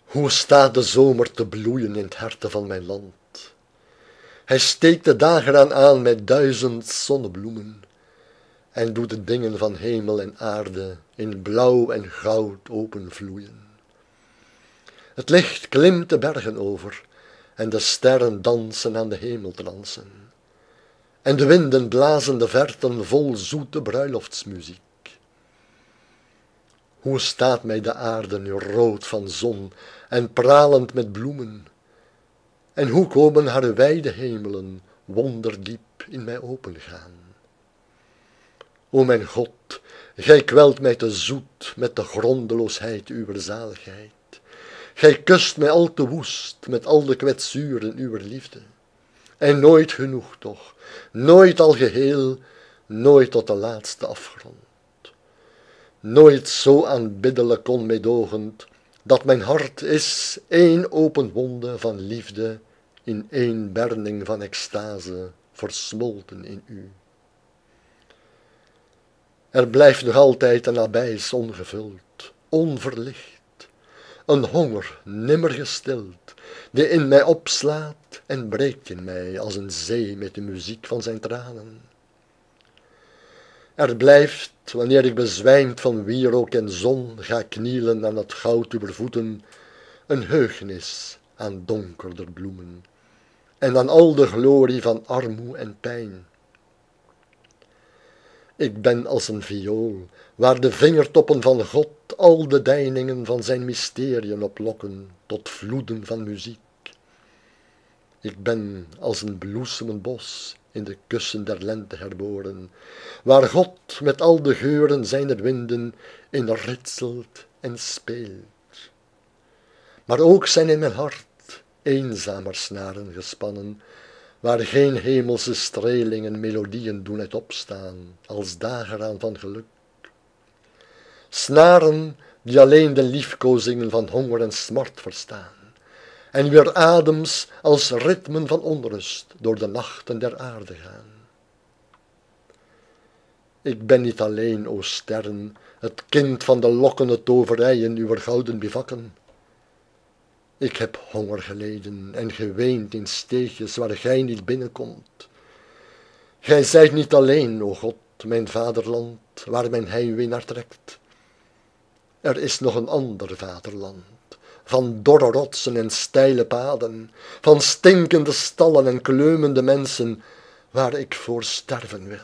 Hoe staat de zomer te bloeien in het harte van mijn land? Hij steekt de dagen aan met 1000 zonnebloemen en doet de dingen van hemel en aarde in blauw en goud openvloeien. Het licht klimt de bergen over en de sterren dansen aan de hemeltransen. En de winden blazen de verten vol zoete bruiloftsmuziek. Hoe staat mij de aarde nu rood van zon en pralend met bloemen? En hoe komen haar wijde hemelen wonderdiep in mij opengaan? O mijn God, gij kwelt mij te zoet met de grondeloosheid uwer zaligheid. Gij kust mij al te woest met al de kwetsuren uwer liefde. En nooit genoeg toch, nooit al geheel, nooit tot de laatste afgrond. Nooit zo aanbiddelijk onmeedogend, dat mijn hart is één open wonde van liefde in één berning van extase versmolten in u. Er blijft nog altijd een abyss ongevuld, onverlicht, een honger nimmer gestild, die in mij opslaat en breekt in mij als een zee met de muziek van zijn tranen. Er blijft, wanneer ik bezwijmd van wierook en zon ga knielen aan het goud uwer voeten, een heugenis aan donkerder bloemen en aan al de glorie van armoe en pijn. Ik ben als een viool, waar de vingertoppen van God al de deiningen van zijn mysteriën oplokken tot vloeden van muziek. Ik ben als een bloesemend bos in de kussen der lente herboren, waar God met al de geuren zijner winden in ritselt en speelt. Maar ook zijn in mijn hart eenzamer snaren gespannen, waar geen hemelse strelingen melodieën doen uit opstaan, als dageraad van geluk. Snaren die alleen de liefkozingen van honger en smart verstaan, en wier adems als ritmen van onrust door de nachten der aarde gaan. Ik ben niet alleen, o sterren, het kind van de lokkende toverijen uwer gouden bivakken. Ik heb honger geleden en geweend in steegjes waar gij niet binnenkomt. Gij zijt niet alleen, o God, mijn vaderland, waar mijn heimwee naar trekt. Er is nog een ander vaderland, van dorre rotsen en steile paden, van stinkende stallen en kleumende mensen, waar ik voor sterven wil.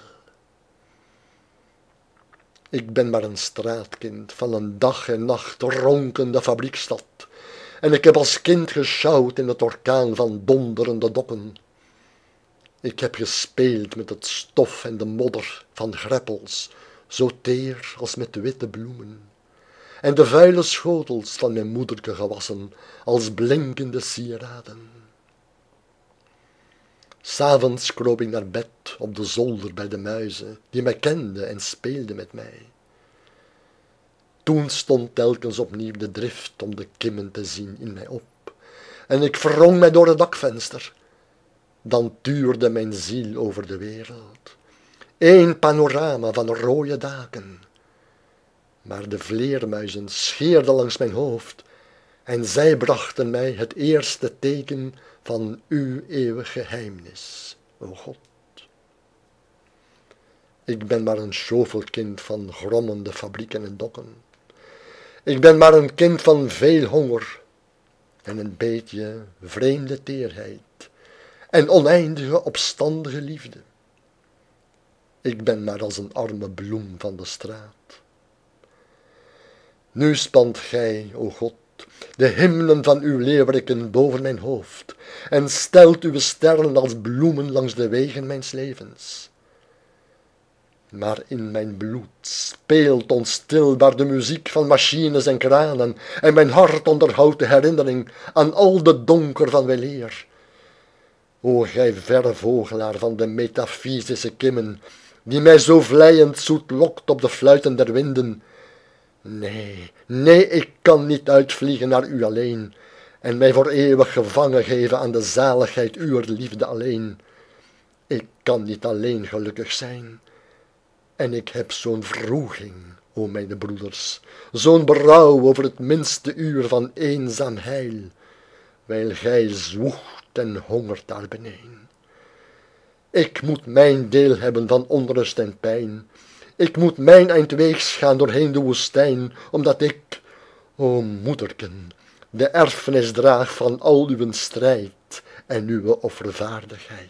Ik ben maar een straatkind van een dag en nacht ronkende fabriekstad, en ik heb als kind gesjouwd in het orkaan van donderende dokken. Ik heb gespeeld met het stof en de modder van greppels, zo teer als met witte bloemen, en de vuile schotels van mijn moederke gewassen als blinkende sieraden. 'S Avonds kroop ik naar bed op de zolder bij de muizen, die mij kenden en speelden met mij. Toen stond telkens opnieuw de drift om de kimmen te zien in mij op, en ik wrong mij door het dakvenster. Dan tuurde mijn ziel over de wereld, één panorama van rode daken. Maar de vleermuizen scheerden langs mijn hoofd, en zij brachten mij het eerste teken van uw eeuwig geheimnis, o God. Ik ben maar een schovelkind van grommende fabrieken en dokken. Ik ben maar een kind van veel honger en een beetje vreemde teerheid en oneindige opstandige liefde. Ik ben maar als een arme bloem van de straat. Nu spant gij, o God, de hymnen van uw leeuweriken boven mijn hoofd en stelt uw sterren als bloemen langs de wegen mijns levens. Maar in mijn bloed speelt onstilbaar de muziek van machines en kranen, en mijn hart onderhoudt de herinnering aan al de donker van weleer. O gij verre vogelaar van de metafysische kimmen, die mij zo vleiend zoet lokt op de fluiten der winden. Nee, nee, ik kan niet uitvliegen naar u alleen, en mij voor eeuwig gevangen geven aan de zaligheid uwer liefde alleen. Ik kan niet alleen gelukkig zijn, en ik heb zo'n wroeging o mijn broeders, zo'n berouw over het minste uur van eenzaam heil, wijl gij zwoegt en hongert daar beneden. Ik moet mijn deel hebben van onrust en pijn, ik moet mijn eind weegs gaan doorheen de woestijn, omdat ik, o moederken, de erfenis draag van al uw strijd en uw offervaardigheid.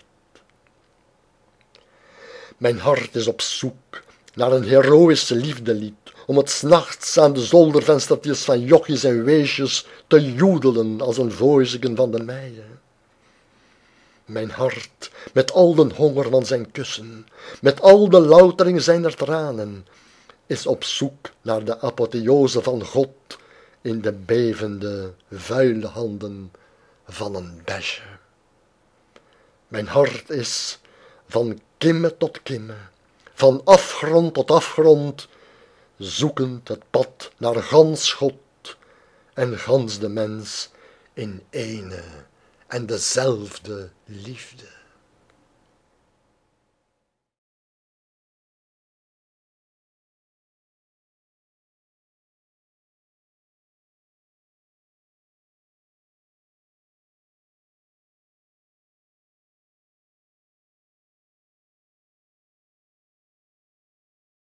Mijn hart is op zoek naar een heroïsch liefdelied, om het 's nachts aan de zoldervenstertjes van jochies en weesjes te joedelen als een voizigen van de meien. Mijn hart, met al de honger van zijn kussen, met al de loutering zijner tranen, is op zoek naar de apotheose van God in de bevende, vuile handen van een besje. Mijn hart is van kimme tot kimme, van afgrond tot afgrond, zoekend het pad naar gans God en gans de mens in ene en dezelfde liefde.